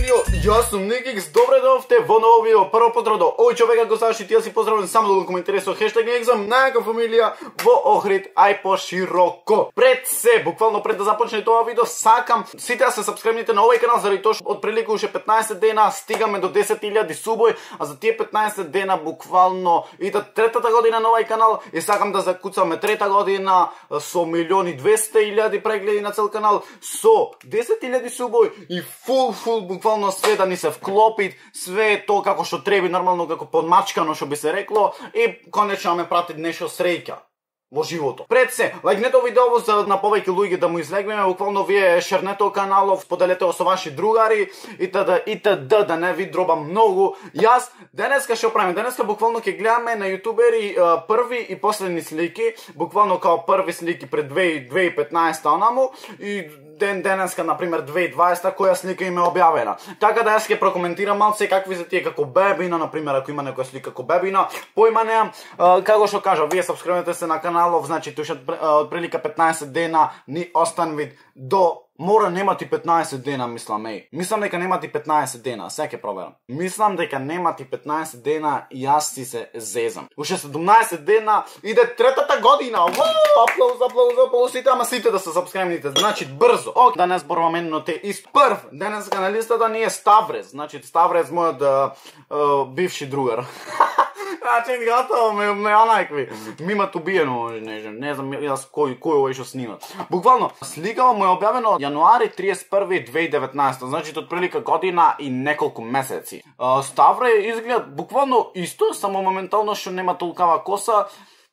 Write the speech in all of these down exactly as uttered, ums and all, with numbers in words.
видео, јас сум Никикс, добре дојдовте во ново видео. Прво поздравно, овој човек ако знаеш и ти да си поздравен, само да го коментираш со хештег Никиксом, најака фамилија во Охрид, ај пошироко. Пред се, буквално пред да започне тоа видео, сакам сите да се сабскрибните на овој канал, заради тоа што отприлика уште петнаесет дена стигаме до десет илјади субој, а за тие петнаесет дена буквално идат третата година на овој канал и сакам да закуцаме трета година со милион и двесте илјади прегледи на цел канал, со десет илјади субој и фул фул буквално све да ни се вклопи, све е тоа како што треба, нормално како подмачкано што би се рекло, и конечно ме прати нешто среќа во живото. Пред се, лајкнете видео за на повеќе луѓе да му излегнеме, буквално вие шернете каналов, споделете го со ваши другари и т.д. и т.д. да не ви дроба многу. Јас денеска што правиме? Денеска буквално ќе гледаме на јутубери први и последни слики, буквално као први слики пред две илјади и петнаесета онаму и ден денеска на пример две илјади и дваесета која слика им е објавена. Така да јас ќе прокоментирам малце какви се тие како бебина, на пример ако има некоја слика како бебина, појма немам. Како што кажа, вие сабскрибнете се на каналов, значи туше отприлика петнаесет дена ни остан вид до мора немати петнаесет дена, мислам, еј. Мислам дека немати петнаесет дена, сега ќе проверам. Мислам дека немати петнаесет дена и јас си се зезам. Уште седумнаесет дена иде третата година. Вау, аплауз, аплауз, аплауз, сите, ама сите да се сабскрибните. Значи брзо. Ок, да не зборуваме но те исто. Прв, денеска на листата ни е Ставрез. Значи Ставрез мојот uh, бивши другар. Значи, готово, ме, ме онајкви. Мимат убиено, не, не знам јас кој, кој овој што снима. Буквално, сликава му е објавено јануари тридесет и први две илјади и деветнаесета, значи отприлика година и неколку месеци. Ставре изгледа буквално исто, само моментално што нема толкава коса.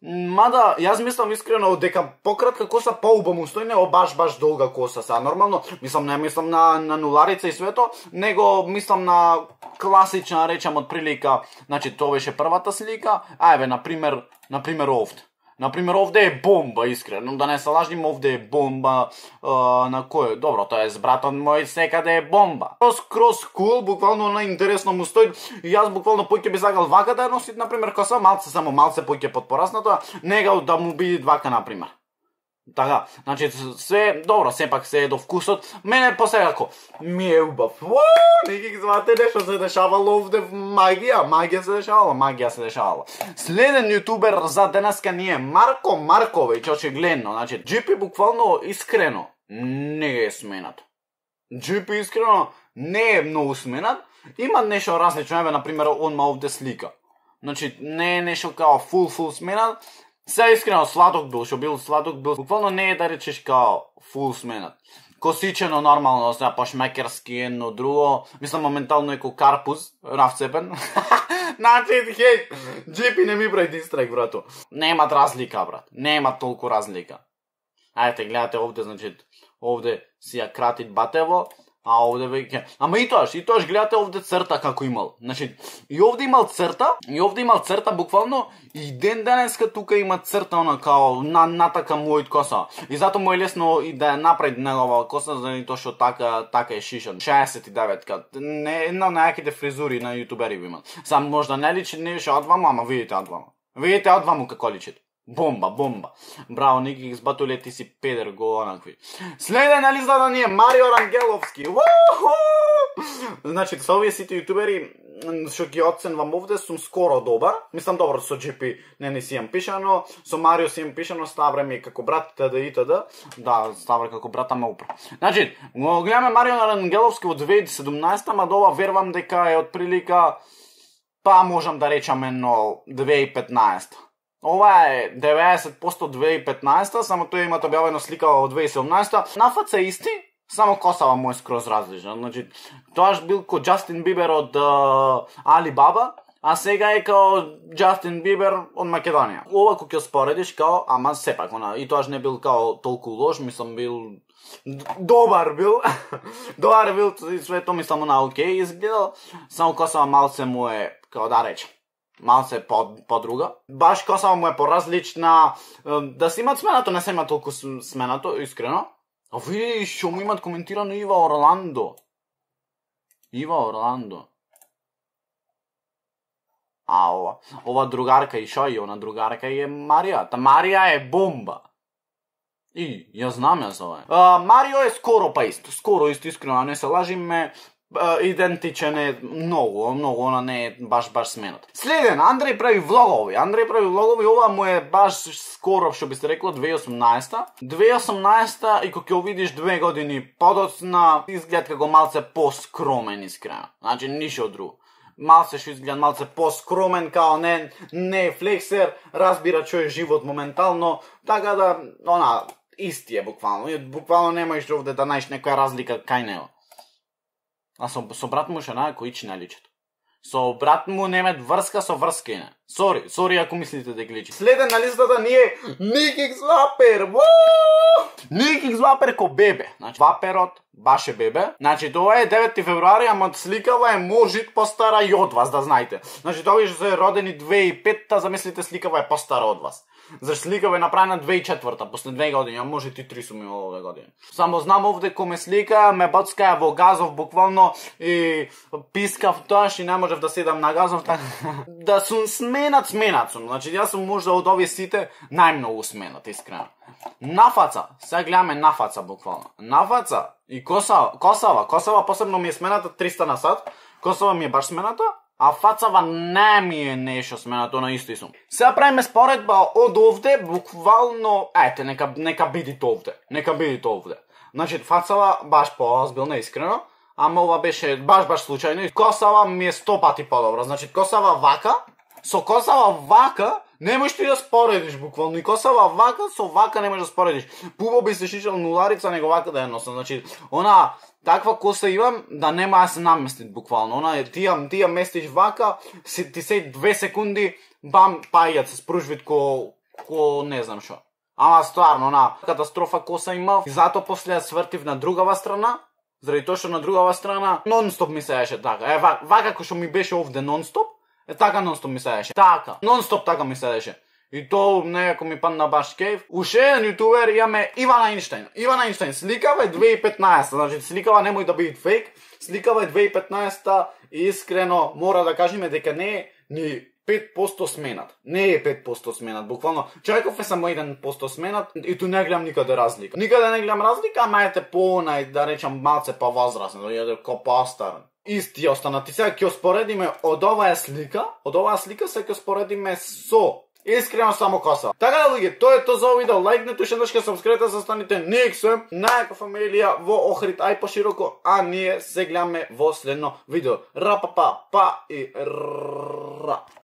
Мада, јас мислам искрено дека пократка коса поубаво стои, него баш баш долга коса. Сега нормално, мислам не мислам на на нуларица и свето, него мислам на класична, речам отприлика, значи тоа беше првата слика. Ајде, на пример, на пример овде. На пример овде е бомба, искрено, да не се лажним, овде е бомба. Uh, на кој? Добро, тоа е с братот мој, секаде е бомба. Крос крос кул, буквално на интересно му стои. И јас буквално поќе би сакал вака да носит, на пример, коса, малце само малце поќе подпораснато, него да му биде вака, на пример. Така, значи се добро, сепак се е до вкусот. Мене посегако ми е убав. Уу, Никик, знате нешто се дешавало овде, магија, магија се дешавала, магија се дешавала. Следен јутубер за денеска ни е Марко Марковиќ, очигледно, значи джи пи буквално искрено не е сменат. джи пи искрено не е многу сменат, има нешто различно, еве на пример он ма овде слика. Значи не е нешто као фул фул сменат. Се искрено сладок бил, што бил сладок бил, буквално не е да речеш као фул сменат. Косичено нормално, сега по-шмекерски едно друго, мислам моментално еко карпуз, равцепен. Значи, хеј, джи пи не ми прави дистрек, брато. Немат разлика, брат, немат толку разлика. Ајте, гледате овде, значи, овде си ја кратит батево, а овде веќе. Ама и тоаш, и тоаш гледате овде црта како имал. Значи, и овде имал црта, и овде имал црта буквално, и ден денеска тука има црта она као на натака мојот коса. И затоа му е лесно и да ја направи негова коса, заради тоа што така така е шишан. шеесет и девет кат. Не една од најаките фризури на јутубери имал. Сам можда не личи нешто од вама, ама видите од вама. Видите од вама како личите. Бомба, бомба. Браво, Никикс, батуле, ти си педер, го онакви. Следен на листата ни е Марио Рангеловски. Значи, со овие сите јутубери, што ги оценвам овде, сум скоро добар. Мислам, добро, со джи пи не не си имам пишано, со Марио си имам пишано, Ставре ми како брат, т.д. и т.д. Да, Ставре како брата ме упра. Значи, го гледаме Марио Рангеловски во две илјади и седумнаесета, ма дова вервам дека е отприлика, па можам да речам едно две илјади и петнаесета. Ова е деветдесет проценти две илјади и петнаесета, само тој имат објавено слика во две илјади и седумнаесета. На фаца исти, само косава му е скроз различна. Значи, тоаш бил ко Џастин Бибер од uh, Али Баба, а сега е као Џастин Бибер од Македонија. Ова кога ќе споредиш као, ама сепак, она, и тоаш не бил као толку лош, мислам бил добар бил. Добар бил, и све тоа мислам на окей изгледал, само косава малце му е, као да речем, малце по-друга. Баш косава му е поразлична. Да си имат сменато, не се има толку сменато, искрено. А види, што му имат коментирано Ива Орландо. Ива Орландо. А ова, ова другарка и шо и она другарка и е Марија. Та Марија е бомба. И, ја знам ја за ова. Марио е скоро па исто, скоро исто, искрено, не се лажиме. идентичен е многу, многу, она не е баш баш сменат. Следен, Андреј прави влогови. Андреј прави влогови, ова му е баш скоро, што би се рекло, две илјади и осумнаесета. две илјади и осумнаесета и кога ќе видиш две години подоцна, изглед како малце поскромен искрено. Значи ништо друго. Малце што изгледа малце поскромен, као не не флексер, разбира што е живот моментално, така да она исти е буквално. Буквално немаш овде да најдеш некоја разлика кај него. А со, со брат му шена кој ичи на личето. Со брат му немет врска со врска и не. Сори, сори ако мислите да ги личи. Следен на листата ни е Ник Икс Вапер. Ник Икс Вапер ко бебе. Значи Ваперот баш е бебе. Значи тоа е девети февруари, ама сликава е можит постара и од вас, да знаете. Значи тоа што се родени две илјади и петта, замислите сликава е постара од вас. Зашто сликава е направена две илјади и четврта, после две години, а може и три сум имал овде години. Само знам овде кој ме слика, ме боцкаја во газов буквално и пискав тоаш и не можев да седам на газов, така да сум сменат, сменат сум. Значи јас сум можда од овие сите најмногу сменат, искрено. Нафаца, сега гледаме нафаца буквално. Нафаца и косава, косава, косава посебно ми е смената триста на сат. Косава ми е баш смената. А фацава не ми е нешто сменато на исти сум. Сега правиме споредба од овде, буквално, ете, нека, нека бидите овде. Нека бидите овде. Значи, фацава баш поозбилна, искрено, ама ова беше баш баш случајно. Косава ми е сто пати подобро. Значи, косава вака, со косава вака, не можеш ти да споредиш буквално. И косава вака, со вака не можеш да споредиш. Пубо би се шишал нуларица, него вака да ја носам. Значи, она таква коса имам да нема да се наместит буквално. Она тија тија местиш вака, си, ти се две секунди бам пајат се спружвит ко ко не знам што. Ама стварно, она катастрофа коса имав. И затоа после ја свртив на другава страна. Заради тоа што на другава страна нон-стоп ми се еше така. Е вака, вака кој што ми беше овде нон-стоп, е така нон-стоп ми се еше. Така, нон-стоп така ми се еше. И то некако ми падна баш кејф. Уште еден јутубер имаме Иван Ајнштајн. Иван Ајнштајн сликава е две илјади и петнаесета, значи сликава немој да биде фейк. Сликава е две илјади и петнаесета и искрено мора да кажеме дека не е ни пет проценти сменат. Не е пет проценти сменат, буквално. Човеков е само еден процент сменат и ту не гледам никаде разлика. Никаде не гледам разлика, ама ете по онај, да речам, малце повозрасен, да јаде ко постарен. Исти останати. Сега ќе споредиме од оваа слика, од оваа слика се ќе споредиме со искрено само коса. Така да луѓе, тоа е тоа за овој видео. Лајкнете, уште еднаш ќе сабскрибете, за станите Ник Икс Вапер, најака фамилија во Охрид, ај пошироко, а ние се гледаме во следно видео. Ра па па па и ра.